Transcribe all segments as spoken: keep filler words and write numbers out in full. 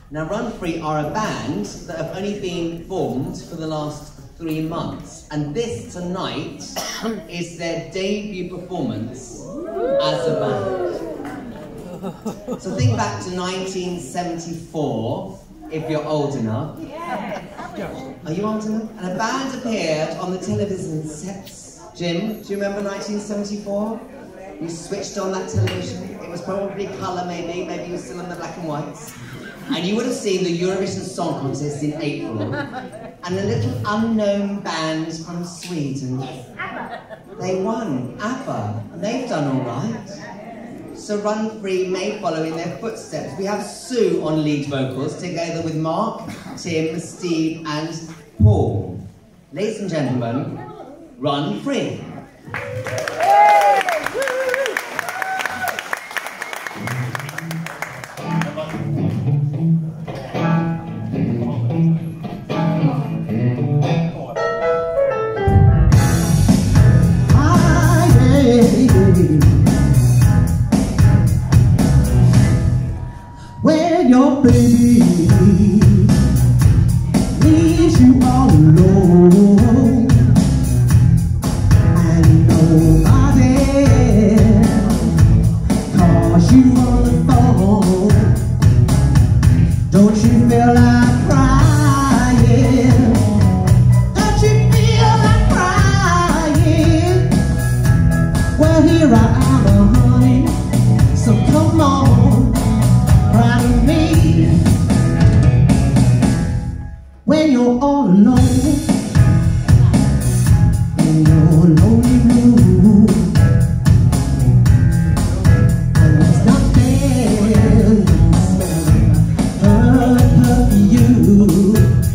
Now, Run Free are a band that have only been formed for the last three months, and this tonight is their debut performance as a band. So think back to nineteen seventy-four, if you're old enough. Are you old enough? And a band appeared on the television sets. Jim, do you remember nineteen seventy-four? You switched on that television. It was probably colour, maybe. Maybe you were still in the black and whites. And you would have seen the Eurovision Song Contest in April. And a little unknown band from Sweden. They won, ABBA. And they've done all right. So Run Free may follow in their footsteps. We have Sue on lead vocals, together with Mark, Tim, Steve, and Paul. Ladies and gentlemen, Run Free. When your baby leaves you all alone and nobody calls you on the phone, don't you feel like crying? Don't you feel like crying? Well, here I am, honey, so come on, cry to me. When you're all alone in your lonely room, and there's nothing smelling her perfume,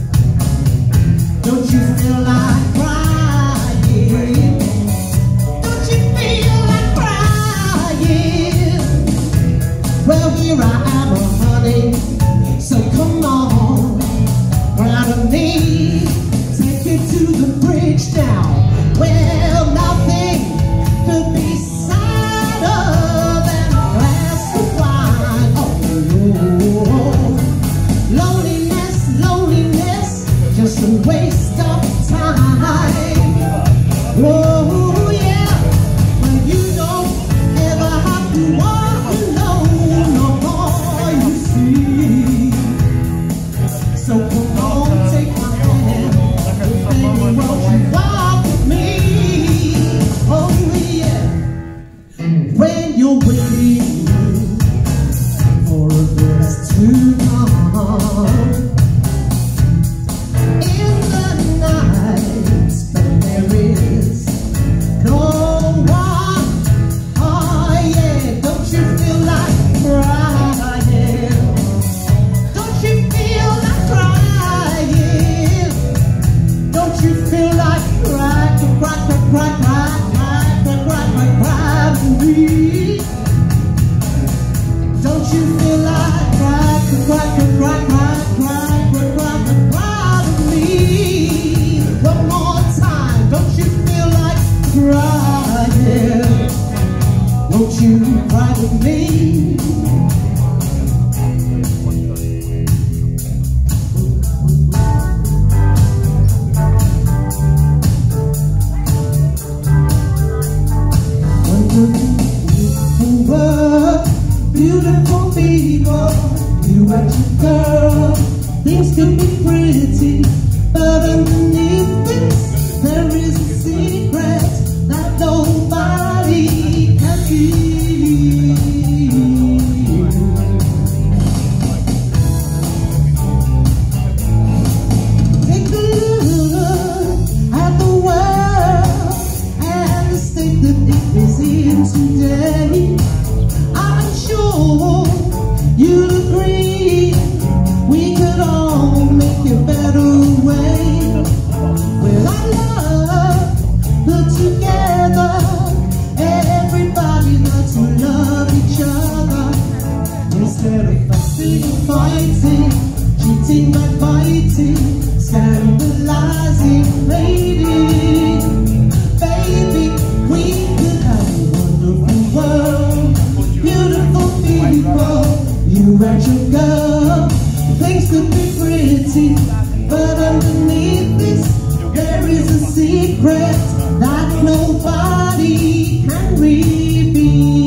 don't you feel like crying? Don't you feel like crying? Well, here I am, honey, so come on, cry to me. Take it to the bridge now. Well, nothing could be sadder than a glass of wine. Oh, loneliness, loneliness, just a waste of time. Oh, yeah, well, you don't ever have to walk alone no more, you see. So come on, take my hand, baby, won't you walk with me? Oh, yeah. When you're waiting for a verse to come in the night, but there is no one. Oh, yeah, don't you feel like crying? Don't you feel like crying? Don't you feel like crying, cry, cry, cry, cry, cry, cry, cry, cry, cry to me? Don't you feel like cry, cry, cry, cry, cry, cry, cry, cry, cry to me? One more time, don't you feel like crying? Won't you cry with me? Beautiful people, you and your girl, things could be pretty, but underneath this, there is a secret that nobody can keep. Take a look at the world and the state that it is in today. I'm sure you'll agree we could all make a better way. Well, I love put together everybody learns to love each other instead of fussing and fighting, cheating, backbiting, scandalizing, lady. Baby, we could have a wonderful world. Beautiful people, you and your girl. could be pretty, but underneath this there is a secret that nobody can reveal.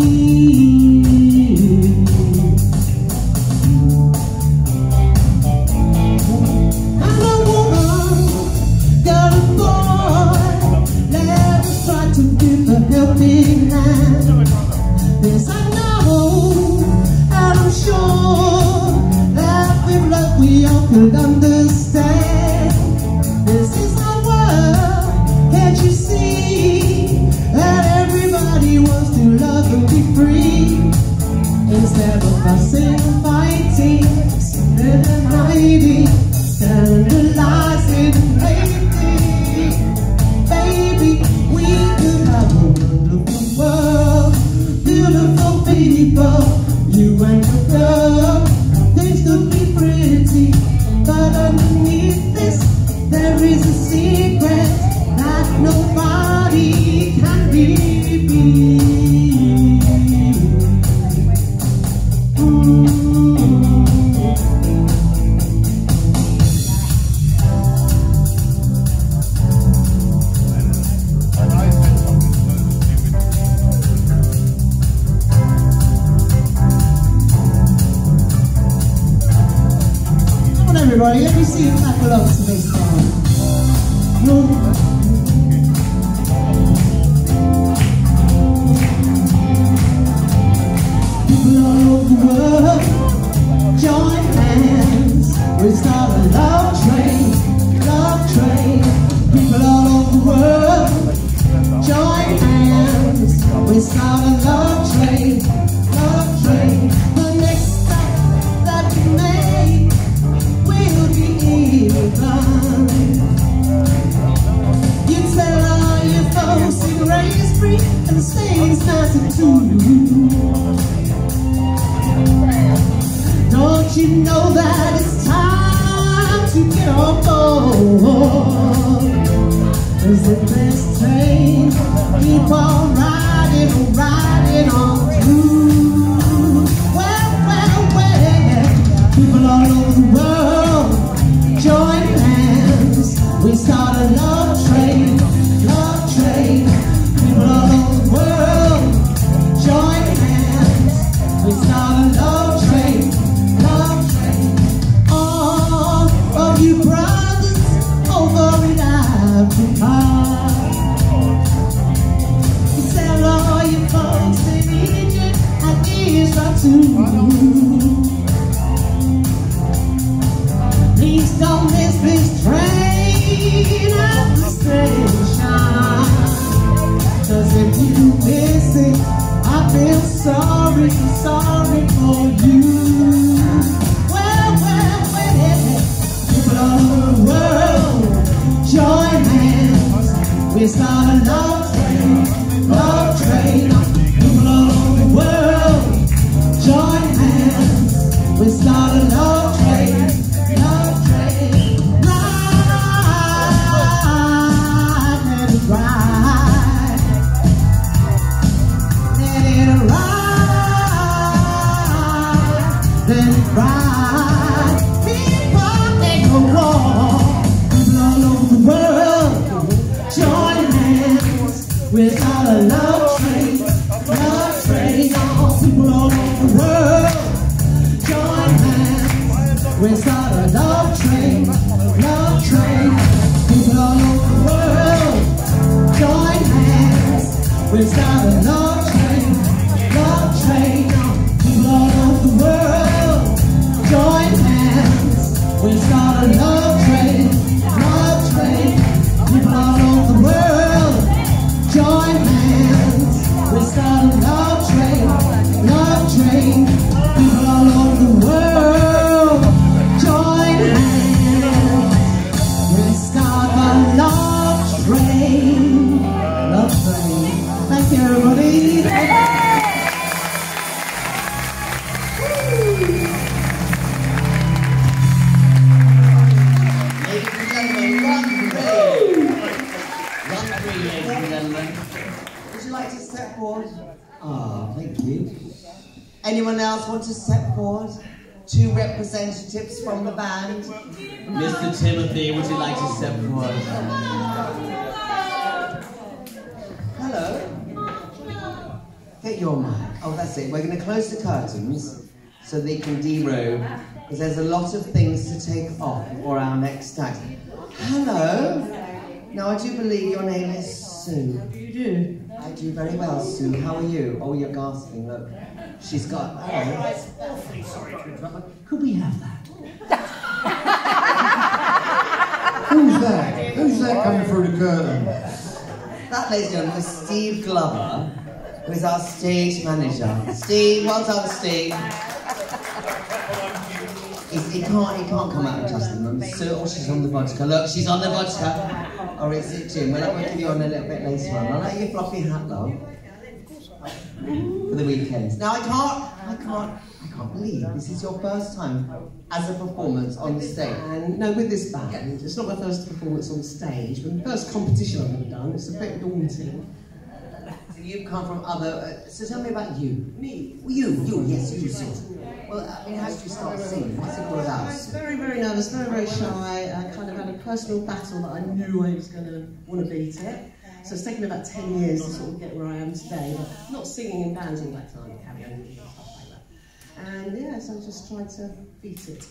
I'm a woman, got a boy, let us try to give a helping hand. This I know, and I'm sure that with love we all could understand. This is our world, can't you see that everybody wants to love and be free? Instead of fussing and fighting, sinning and hiding, scandalizing and hating, baby, we could have a wonderful world, beautiful people, you and your girl. Things could be pretty, but underneath this there is a secret that nobody can reveal. Mm. Come on everybody, let me see you clap along to this song. People all over the world, join hands. We start a love train, love train. People all over the world, join hands. We start a love train, love train. The next stop that we make will be even. You tell all your folks in Wraysbury and the state's nothing too. Don't you know that it's time to get on board? Cause the best train keep on riding, on riding on through. Well, well, well, people all over the world, join hands. We start a love train, love train. People all over the world, join hands. We start a love train, love train. All of you brothers over in Africa, you tell all your folks in Egypt and Israel too. Please don't miss this train at the station, cause if you miss it, I feel sorry, sorry for you. Well, well, well, people all over the world, join hands. We start a love train, love train. People all over the world, join hands. We start a love train, love train. Ride, let it ride, let it ride, let it ride. People make a war. People all over the world, join hands. We start a love train, love train. All people all over the world, join hands. We start a love train, love train. People all over the world, join hands. We start a love train, love train. People all over the world, join hands. We start a love train, love train. People all over the world, join hands. We start a love train, love train. People all over the world, join hands. We start a love train, love train. Thank you, everybody. Thank you. Anyone else want to step forward? two representatives from the band. Mister Timothy, would you like to step forward? Hello. Get your mic. Oh, that's it. We're going to close the curtains so they can derobe, because there's a lot of things to take off for our next act. Hello. Now, I do believe your name is Sue. You do? I do very well, Sue. How are you? Oh, you're gasping. Look, she's got. Oh. Awfully sorry to interrupt, but could we have that? Who's that? Who's that coming through the curtain? That, ladies and gentlemen, is Steve Glover, who is our stage manager. Steve, well done, Steve. He's, he can't, he can't come out and trust them. Sue, oh, she's on the vodka. Look, she's on the vodka. Or is it Jim? Well, we'll give you on a little bit later on. I like your fluffy hat, love. For the weekends. Now, I can't, I can't, I can't believe this is your first time as a performance on stage. And no, with this band, it's not my first performance on stage, but the first competition I've ever done. It's a bit daunting. So you've come from other. Uh, so tell me about you. Me? Well, you, you, yes, you, Sue. Well, I mean, how did you start singing? What's it all about? I was very, very nervous, very, very shy. I kind of had a personal battle that I knew I was going to want to beat it. So it's taken me about ten years to sort of get where I am today, but not singing in bands all that time, karaoke and stuff like that. And yeah, so I just tried to beat it.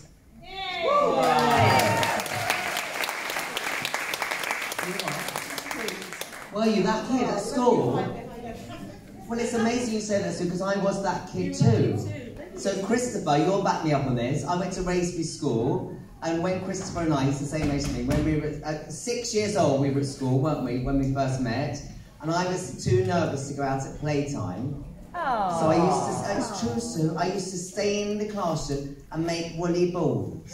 Were you that kid at school? Well, it's amazing you say that, Sue, because I was that kid too. So Christopher, you'll back me up on this. I went to Wraysbury school, and when Christopher and I, he's the same age as me, when we were at six years old, we were at school, weren't we, when we first met? And I was too nervous to go out at playtime. Oh. So I used to, it's true, Sue, I used to stay in the classroom and make woolly balls.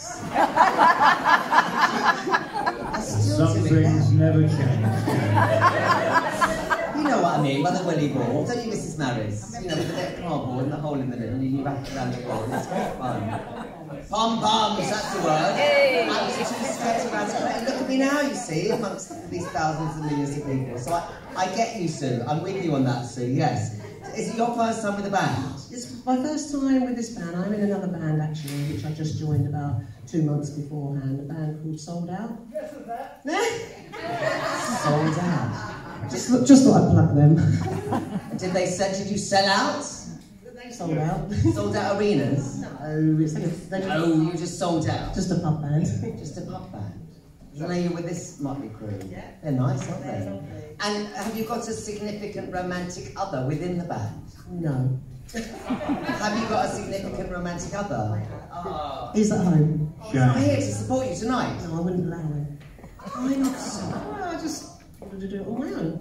Some things never change. You know what I mean, by the willy ball. Don't you, Missus Maris? You know, with a bit of cardboard and the hole in the middle, and you wrap it around the ball. It's great fun. Pom-poms, that's the word. I was too scared to around to play. Look at me now, you see, amongst these thousands and millions of people. So I, I get you, Sue. I'm with you on that, Sue, yes. Is it your first time with the band? It's my first time with this band. I'm in another band, actually, which I just joined about two months beforehand, a band called Sold Out. Yes, with that. Sold Out. Just, just thought I'd plug them. Did they sell, did you sell out? They sold out. Sold out arenas? No, it's like a, they just, Oh, you just sold out? just a pub band. Just a pub band. So now you're with this motley crew. Yeah. They're nice, aren't they? And have you got a significant romantic other within the band? No. Have you got a significant romantic other? Oh. He's at home. He's not here to support you tonight. No, I wouldn't allow him. Why not so? Well, I just wanted to do it on my own.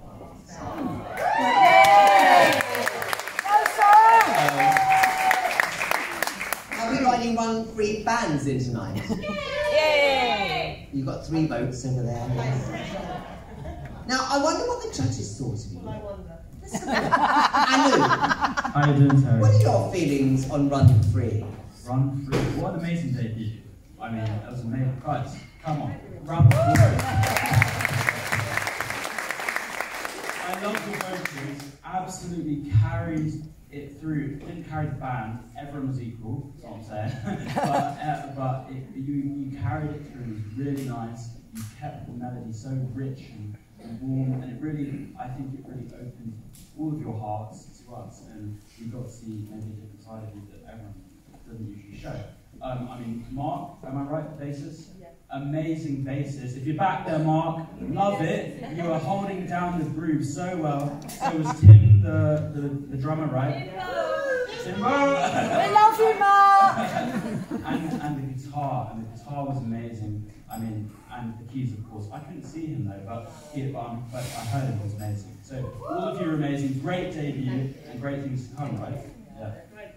Have we got any one free bands in tonight? Yay! You've got three votes over there. Now, I wonder what the judges thought of you. I wonder. Anu, I didn't know. what are your feelings on Run Free? Run Free. What an amazing debut. I mean, that was amazing. Guys, come on. Run Free. I love the vocals. Absolutely carried it through. It didn't carry the band. Everyone was equal, that's what I'm saying. but uh, but it, you, you carried it through. It was really nice. You kept the melody so rich and, and warm. And it really, I think it really opened all of your hearts to us. And you got to see maybe a different side of you that everyone doesn't usually show. Um, I mean, Mark, am I right, bassist? Yeah. Amazing bassist. If you're back there, Mark, love it. You were holding down the groove so well. So was Tim, the, the, the drummer, right? Timbo! We love you, Mark! and, and the guitar, and the guitar was amazing. I mean, and the keys, of course. I couldn't see him though, but, he, but, um, but I heard him, it was amazing. So all of you are amazing. Great debut, and great things to come, right? Yeah.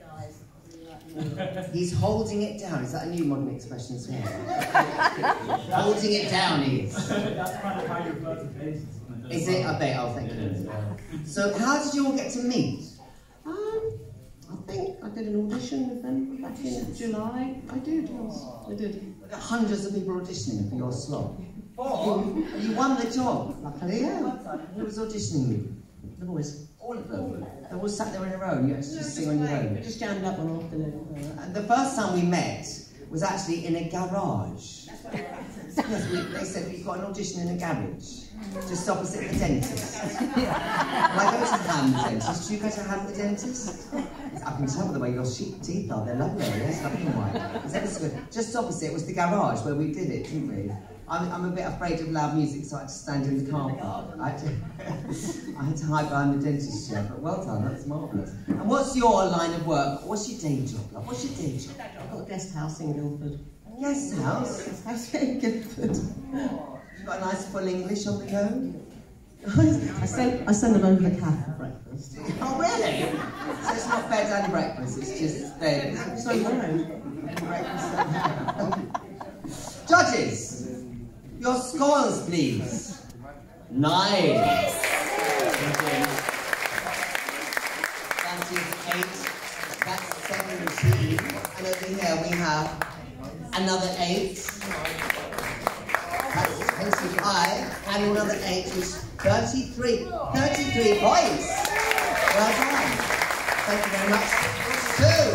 He's holding it down. Is that a new modern expression as well? Holding it down, he is. That's kind of how you refer to bases. Is it? I bet. Oh, thank you. So, how did you all get to meet? Um, I think I did an audition with them back in July. I did, yes, I did. Hundreds of people auditioning for your slot. Oh, you won the job. Luckily, yeah. Who was auditioning you? The boys. All of them. They all sat there in a row. You had to just sing on your own. We just jammed up one afternoon. And the first time we met was actually in a garage. Yes, we, they said we've got an audition in a garage, just opposite the dentist. Well, I go to Ham the dentist. Do you go to Ham the dentist? I can tell by the way your teeth are. They're lovely. Yes, lovely and white. It's ever so good. Just opposite was the garage where we did it, didn't we? I'm, I'm a bit afraid of loud music, so I had to stand in the car park. I had to, I had to hide behind the dentist chair, but well done, that's marvellous. And what's your line of work? What's your day job? Like, what's your day job? I've got a guest house in Guildford. Guest house? Guest house in Guildford. You've got a nice full English on the go? I send, I send them over the calf for breakfast. Oh, really? So it's not bed and breakfast, it's just bed. So no. Judges, your scores, please. Nine. That is eight. That's seventeen. And over here we have another eight. That's twenty-five. And another eight is thirty-three. thirty-three points. Well done. Thank you very much. Two.